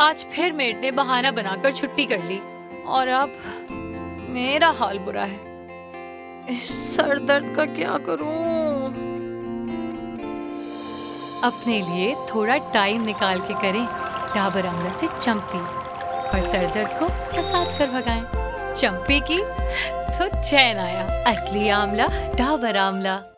आज फिर मेड ने बहाना बनाकर छुट्टी कर ली और अब मेरा हाल बुरा है। इस सर दर्द का क्या करूं? अपने लिए थोड़ा टाइम निकाल के करें डाबर आंवला से चंपी और सर दर्द को मसाज कर भगाएं। चंपी की तो चैन आया। असली आंवला डाबर आंवला।